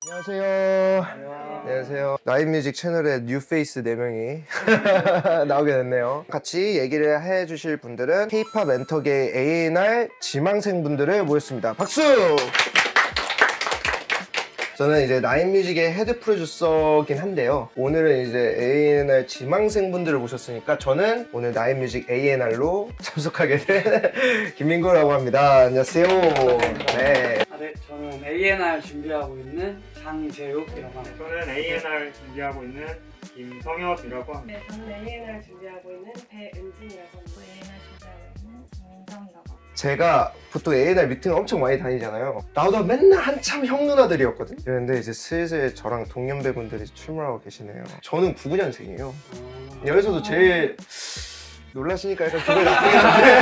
안녕하세요. 안녕하세요. 나인뮤직 채널의 뉴페이스 4명이 나오게 됐네요. 같이 얘기를 해주실 분들은 K-POP 엔터계 A&R 지망생 분들을 모였습니다. 박수! 저는 이제 나인뮤직의 헤드 프로듀서긴 한데요. 오늘은 이제 A&R 지망생 분들을 모셨으니까 저는 오늘 나인뮤직 A&R로 참석하게 된 김민구라고 합니다. 안녕하세요. 네, 저는 A&R 준비하고 있는 장재욱이라고 합니다. 저는 A&R 준비하고 있는 김성엽이라고 합니다. 네, 저는 A&R 준비하고 있는 배은진이라고 합니다. A&R 준비하고 있는 김민정이라고 합니다. 제가 보통 A&R 미팅을 엄청 많이 다니잖아요. 나보다 맨날 한참 형 누나들이었거든? 그런데 이제 슬슬 저랑 동년배분들이 출몰하고 계시네요. 저는 99년생이에요. 여기서도 제일 놀라시니까 약간 기분이 나쁘긴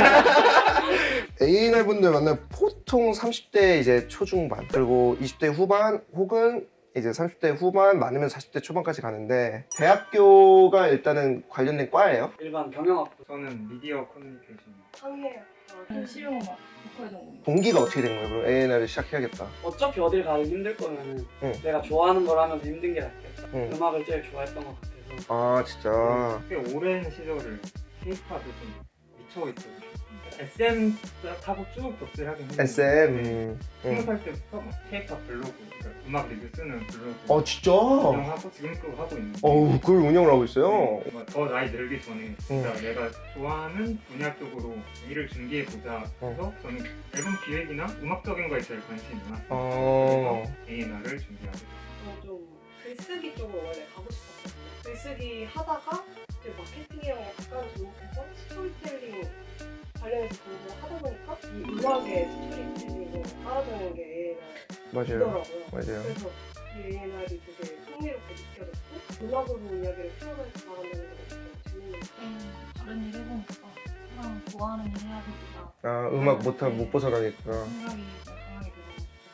한데 A&R 분들 만나면 보통 30대 이제 초중반 그리고 20대 후반 혹은 이제 30대 후반 많으면 40대 초반까지 가는데 대학교가 일단은 관련된 과예요? 일반 경영학부. 저는 미디어 커뮤니케이션. 상해요. 실용음악, 보컬 전공. 동기가 어떻게 된 거예요? 그럼 A&R을 시작해야겠다. 어차피 어딜 가도 힘들 거면은 응. 내가 좋아하는 걸 하면서 힘든 게 낫겠다. 응. 음악을 제일 좋아했던 것 같아서. 아 진짜. 꽤 오랜 시절을 K-팝에 좀 미쳐있어요. SM 타고 쭉 덕질하긴 했는데 SM. 20살 때부터 막 K-팝 블로그, 그러니까 음악 리뷰 쓰는 블로그 진짜? 운영하고 지금 그거 하고 있는데 어우 그걸 운영을 하고 있어요? 더 나이 들기 전에 진짜 내가 좋아하는 분야 쪽으로 일을 준비해보자 해서 저는 앨범 기획이나 음악적인 거에 제일 관심이 많았어요. 그래서 A&R을 준비하게 됐어요. 좀 글쓰기 쪽으로 원래 가고 싶었어요. 글쓰기 하다가 이제 마케팅이랑 약간 접목해서 스토리텔링 관련해서 공부를 하다 보니까 이 음악의 스토리텔링을 따라주는 게 A&R이더라고요. 맞아요. 그래서 이 A&R이 되게 흥미롭게 느껴졌고 음악으로 이야기를 표현할 줄 알았다는 게 너무 재밌는 것 같아요. 다른 일 해보니까 사람 좋아하는 일 해야 되겠다. 아 음악 못하면 못 벗어나겠구나. 생각이 강하게 들어가지고.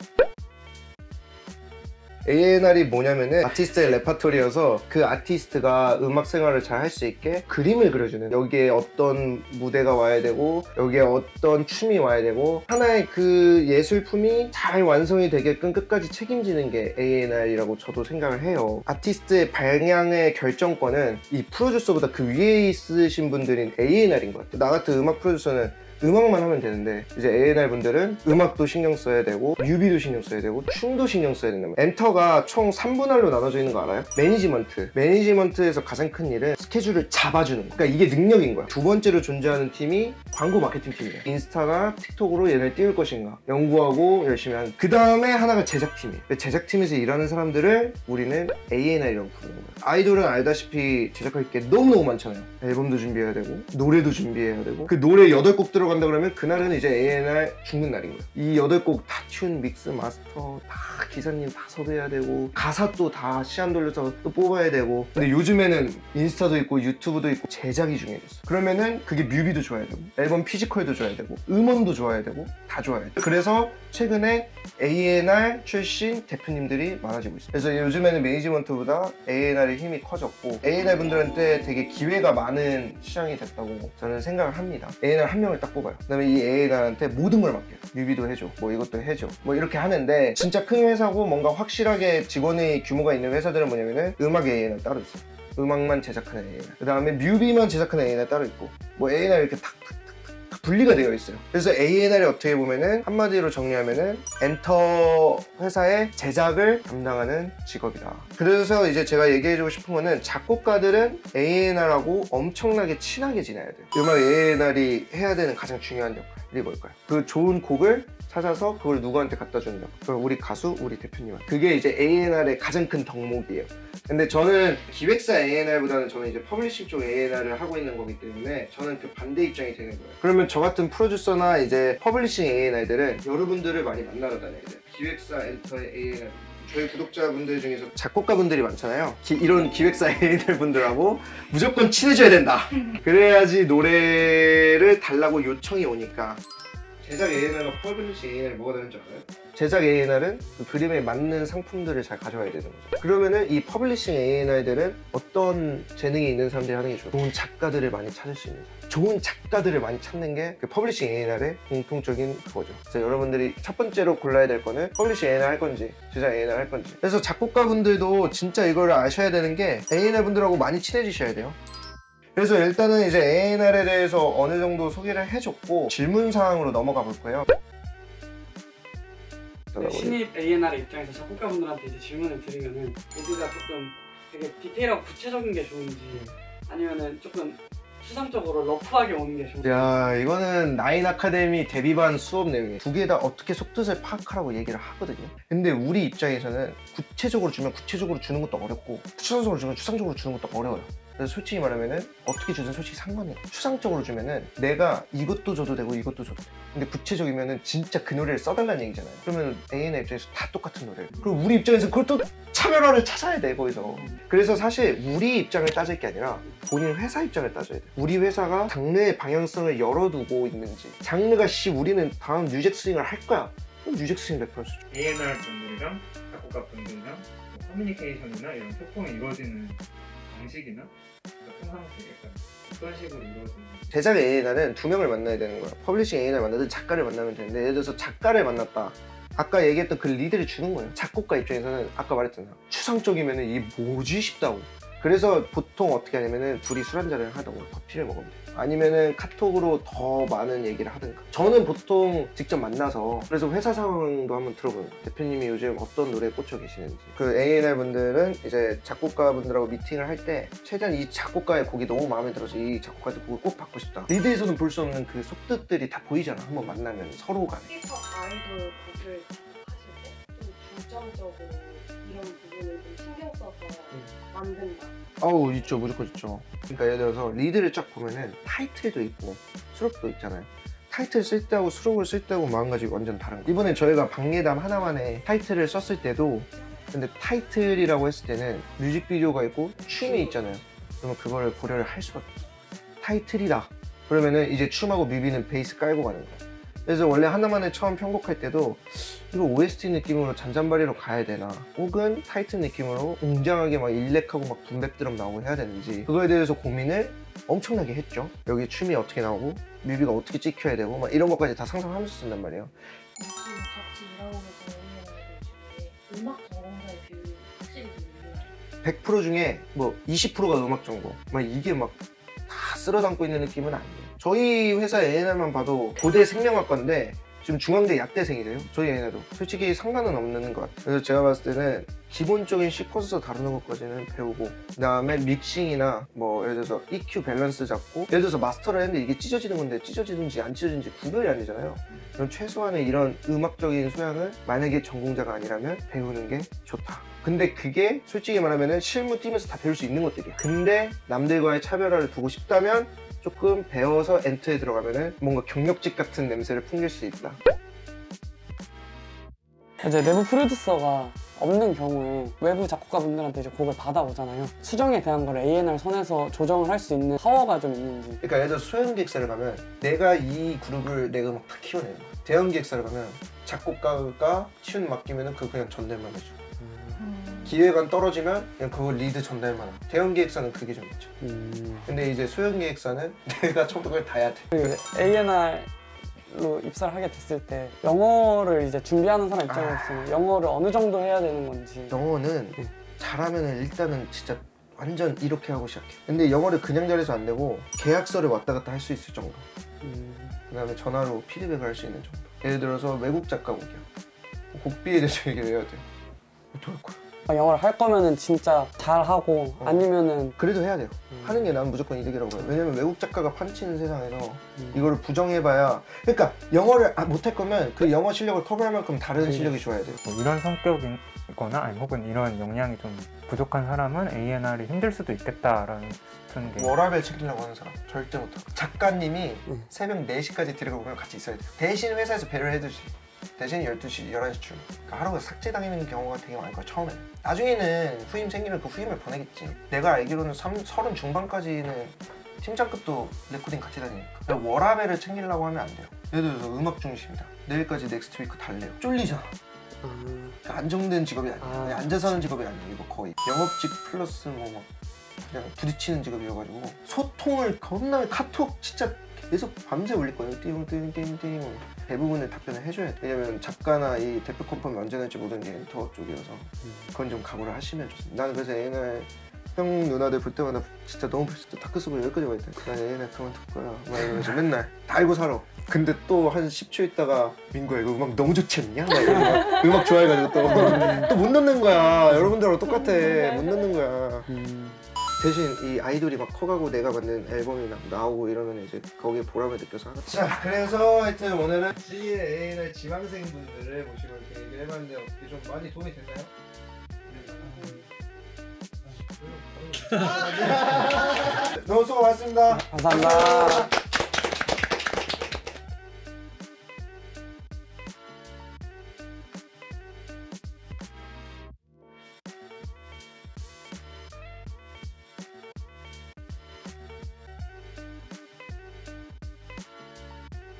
A&R이 뭐냐면은 아티스트의 레파토리여서 그 아티스트가 음악 생활을 잘 할 수 있게 그림을 그려주는, 여기에 어떤 무대가 와야 되고 여기에 어떤 춤이 와야 되고 하나의 그 예술품이 잘 완성이 되게끔 끝까지 책임지는 게 A&R이라고 저도 생각을 해요. 아티스트의 방향의 결정권은 이 프로듀서보다 그 위에 있으신 분들인 A&R인 것 같아요. 나 같은 음악 프로듀서는 음악만 하면 되는데 이제 A&R 분들은 음악도 신경 써야 되고 뮤비도 신경 써야 되고 춤도 신경 써야 된다면 엔터가 총 3분할로 나눠져 있는 거 알아요? 매니지먼트에서 가장 큰 일은 스케줄을 잡아주는 거. 그러니까 이게 능력인 거야. 두 번째로 존재하는 팀이 광고 마케팅 팀이에요. 인스타나 틱톡으로 얘네를 띄울 것인가 연구하고 열심히 하는. 그 다음에 하나가 제작팀이에요. 제작팀에서 일하는 사람들을 우리는 A&R이라고 부르는 거예요. 아이돌은 알다시피 제작할 게 너무너무 많잖아요. 앨범도 준비해야 되고 노래도 준비해야 되고 그 노래 8곡 들어간다 그러면 그날은 이제 A&R 죽는 날인 거예요. 이 8곡 다 튠, 믹스, 마스터 다 기사님 다 섭외해야 되고 가사 또 다 시간 돌려서 또 뽑아야 되고. 근데 요즘에는 인스타도 있고 유튜브도 있고 제작이 중요해졌어. 그러면은 그게 뮤비도 좋아야 되고 앨범 피지컬도 좋아야 되고 음원도 좋아야 되고 다 좋아야 돼. 그래서 최근에 A&R 출신 대표님들이 많아지고 있어요. 그래서 요즘에는 매니지먼트보다 A&R의 힘이 커졌고 A&R 분들한테 되게 기회가 많은 시장이 됐다고 저는 생각을 합니다. A&R 한 명을 딱 뽑아요. 그 다음에 이 A&R한테 모든 걸 맡겨요. 뮤비도 해줘, 뭐 이것도 해줘, 뭐 이렇게 하는데 진짜 큰 회사고 뭔가 확실하게 직원의 규모가 있는 회사들은 뭐냐면은 음악 A&R 따로 있어요. 음악만 제작하는 A&R, 그 다음에 뮤비만 제작하는 A&R 따로 있고 뭐 A&R 이렇게 탁 분리가 되어 있어요. 그래서 A&R이 어떻게 보면은 한마디로 정리하면은 엔터 회사의 제작을 담당하는 직업이다. 그래서 이제 제가 얘기해주고 싶은 거는 작곡가들은 A&R하고 엄청나게 친하게 지내야 돼요. 음악 A&R이 해야 되는 가장 중요한 역할이 뭘까요? 그 좋은 곡을 찾아서 그걸 누구한테 갖다 주는 역. 그럼 우리 가수, 우리 대표님한테. 그게 이제 A&R의 가장 큰 덕목이에요. 근데 저는 기획사 A&R보다는 저는 이제 퍼블리싱 쪽 A&R을 하고 있는 거기 때문에 저는 그 반대 입장이 되는 거예요. 그러면 저 같은 프로듀서나 이제 퍼블리싱 A&R들은 여러분들을 많이 만나러 다녀야 돼요. 기획사 엔터의 A&R. 저희 구독자분들 중에서 작곡가분들이 많잖아요. 이런 기획사 A&R 분들하고 무조건 친해져야 된다. 그래야지 노래를 달라고 요청이 오니까 제작 A&R과 퍼블리싱 A&R이 뭐가 다른지 알아요? 제작 A&R은 그 그림에 맞는 상품들을 잘 가져와야 되는 거죠. 그러면은 이 퍼블리싱 A&R들은 어떤 재능이 있는 사람들이 하는 게 좋아요? 좋은 작가들을 많이 찾을 수 있는 사람. 좋은 작가들을 많이 찾는 게 그 퍼블리싱 A&R의 공통적인 그거죠. 그래서 여러분들이 첫 번째로 골라야 될 거는 퍼블리싱 A&R 할 건지 제작 A&R 할 건지. 그래서 작곡가분들도 진짜 이걸 아셔야 되는 게 A&R 분들하고 많이 친해지셔야 돼요. 그래서 일단은 이제 A&R에 대해서 어느 정도 소개를 해줬고 질문 사항으로 넘어가 볼 거예요. 신입 A&R 입장에서 작곡가분들한테 이제 질문을 드리면은 리드가 조금 되게 디테일하고 구체적인 게 좋은지 아니면은 조금 추상적으로 러프하게 오는 게 좋은지. 야, 이거는 나인 아카데미 데뷔반 수업 내용이에요. 두 개 다 어떻게 속뜻을 파악하라고 얘기를 하거든요. 근데 우리 입장에서는 구체적으로 주면 구체적으로 주는 것도 어렵고 추상적으로 주면 추상적으로 주는 것도 어려워요. 그래서 솔직히 말하면은 어떻게 주든 솔직히 상관해요. 추상적으로 주면은 내가 이것도 줘도 되고 이것도 줘도 돼. 근데 구체적이면은 진짜 그 노래를 써달라는 얘기잖아요. 그러면 A&R 입장에서 다 똑같은 노래를. 그리고 우리 입장에서 그걸 또 차별화를 찾아야 돼 거기서. 그래서 사실 우리 입장을 따질 게 아니라 본인 회사 입장을 따져야 돼. 우리 회사가 장르의 방향성을 열어두고 있는지. 장르가 우리는 다음 뉴잭 스윙을 할 거야. 그럼 뉴잭 스윙 100% 줘. A&R 분들이랑 작곡가 분들이랑 뭐 커뮤니케이션이나 이런 소통이 이루어지는 방식이나 평상시에 약간 어떤 식으로 이루어지는 제작 A&R은 두 명을 만나야 되는 거야. 퍼블리싱 A&R 만나든 작가를 만나면 되는데 예를 들어서 작가를 만났다. 아까 얘기했던 그 리드를 주는 거예요. 작곡가 입장에서는 아까 말했잖아. 추상적이면은 이게 뭐지 싶다고. 그래서 보통 어떻게 하냐면은 둘이 술 한잔을 하던가 커피를 먹으면 돼. 아니면은 카톡으로 더 많은 얘기를 하든가. 저는 보통 직접 만나서 그래서 회사 상황도 한번 들어보는 거예요. 대표님이 요즘 어떤 노래에 꽂혀 계시는지. 그 A&R 분들은 이제 작곡가 분들하고 미팅을 할 때 최대한 이 작곡가의 곡이 너무 마음에 들어서 이 작곡가의 곡을 꼭 받고 싶다. 리드에서는 볼 수 없는 그 속뜻들이 다 보이잖아. 한번 만나면 서로 간에. K-pop 아이돌 곡을 작곡하실 때 좀 중점적으로 이런 부분을 좀 신경 써서 만든다. 어우 있죠. 무조건 있죠. 그러니까 예를 들어서 리드를 쫙 보면은 타이틀도 있고 수록도 있잖아요. 타이틀 쓸 때하고 수록을 쓸 때하고 마음가짐이 완전 다른 거예요. 이번에 저희가 박예담 하나만에 타이틀을 썼을 때도 근데 타이틀이라고 했을 때는 뮤직비디오가 있고 춤이 있잖아요. 그러면 그거를 고려를 할 수밖에 없어요. 타이틀이다. 그러면은 이제 춤하고 뮤비는 베이스 깔고 가는 거예요. 그래서 원래 하나만에 처음 편곡할 때도 이거 OST 느낌으로 잔잔바리로 가야 되나 혹은 타이틀 느낌으로 웅장하게 막 일렉하고 막 붐백 드럼 나오고 해야 되는지 그거에 대해서 고민을 엄청나게 했죠. 여기 춤이 어떻게 나오고 뮤비가 어떻게 찍혀야 되고 막 이런 것까지 다 상상하면서 쓴단 말이에요. 지금 같이 일하고 계신 애들 중에 음악 전공자의 비율이 확실히 좀 있는 100% 중에 뭐 20%가 음악 전공 막 이게 막 다 쓸어 담고 있는 느낌은 아니에요. 저희 회사 A&R만 봐도 고대 생명학과인데 지금 중앙대 약대생이래요. 저희 A&R도 솔직히 상관은 없는 것 같아요. 그래서 제가 봤을 때는 기본적인 C 코스 다루는 것까지는 배우고 그 다음에 믹싱이나 뭐 예를 들어서 EQ 밸런스 잡고 예를 들어서 마스터를 했는데 이게 찢어지는 건데 찢어지는지 안 찢어지는지 구별이 안 되잖아요. 그럼 최소한의 이런 음악적인 소양을 만약에 전공자가 아니라면 배우는 게 좋다. 근데 그게 솔직히 말하면 실무 뛰면서 다 배울 수 있는 것들이야. 근데 남들과의 차별화를 두고 싶다면 조금 배워서 엔트에 들어가면 뭔가 경력직 같은 냄새를 풍길 수 있다. 이제 내부 프로듀서가 없는 경우에 외부 작곡가분들한테 이제 곡을 받아오잖아요. 수정에 대한 걸 A&R 선에서 조정을 할 수 있는 파워가 좀 있는지. 그러니까 예를 들어 소형 기획사를 가면 내가 이 그룹을 내가 막 다 키워내는 거야. 대형 기획사를 가면 작곡가가 튠 맡기면 그거 그냥 전달만 해줘. 기획안 떨어지면 그냥 그거 리드 전달만 하고. 대형 기획사는 그게 좀 있죠. 근데 이제 소형 기획사는 내가 처음부터 그걸 다 해야 돼. A&R로 입사를 하게 됐을 때 영어를 이제 준비하는 사람 입장에서는 영어를 어느 정도 해야 되는 건지. 영어는 잘하면 일단은 진짜 완전 이렇게 하고 시작해. 근데 영어를 그냥 잘해서 안 되고 계약서를 왔다 갔다 할 수 있을 정도. 그 다음에 전화로 피드백을 할 수 있는 정도. 예를 들어서 외국 작가 곡이야. 곡비에 대해서 얘기를 해야 돼. 어떡할 거야? 영어를 할 거면은 진짜 잘하고 아니면은 그래도 해야 돼요. 하는 게 난 무조건 이득이라고 봐요. 왜냐면 외국 작가가 판치는 세상에서 이거를 부정해봐야 그러니까 영어를 못할 거면 그 영어 실력을 커버할 만큼 다른 실력이 좋아야 돼요. 뭐 이런 성격이거나 아니 혹은 이런 역량이 좀 부족한 사람은 A&R이 힘들 수도 있겠다라는 싶은 게 워라밸 챙기려고 하는 사람 절대 못하고 작가님이 새벽 4시까지 들어가면 같이 있어야 돼요. 대신 회사에서 배려를 해주지. 대신 12시, 11시 출근. 그러니까 하루가 삭제당하는 경우가 되게 많을 거야, 처음에는. 나중에는 후임 생기면 그 후임을 보내겠지. 내가 알기로는 30 중반까지는 팀장급도 레코딩 같이 다니니까 워라벨을 챙기려고 하면 안 돼요. 예를 들어서 음악 중심이다. 내일까지 넥스트 위크 달래요. 쫄리잖아. 그러니까 안정된 직업이 아니야. 앉아서 하는 직업이 아니야. 이거 거의 영업직 플러스 뭐 막 그냥 부딪히는 직업이어가지고 소통을 겁나 카톡 진짜 계속 밤새 올릴 거예요. 띵띵띵띵 대부분의 답변을 해줘야 돼. 왜냐면 작가나 이 대표 컨펌이 언제 날지 모르는 게 엔터 쪽이어서 그건 좀 각오를 하시면 좋습니다. 나는 그래서 A&R 형 누나들 볼 때마다 진짜 너무 진짜 다크서클 여기까지 와 있다. 난 A&R 그만둘 거야 막 이러면서 맨날 다 알고 살아. 근데 또 한 10초 있다가 민구야 이거 음악 너무 좋지 않냐? 막 이러고 음악 좋아해가지고 또 못 넣는 거야. 여러분들하고 똑같아. 못 넣는 거야. 대신 이 아이돌이 막 커가고 내가 만든 앨범이 나오고 이러면 이제 거기에 보람을 느껴서 하는. 자, 그래서 하여튼 오늘은 G의 A&R 지망생분들을 모시고 이렇게 얘기를 해봤는데 어떻게 좀 많이 도움이 됐나요? 너무 수고 많았습니다. 감사합니다.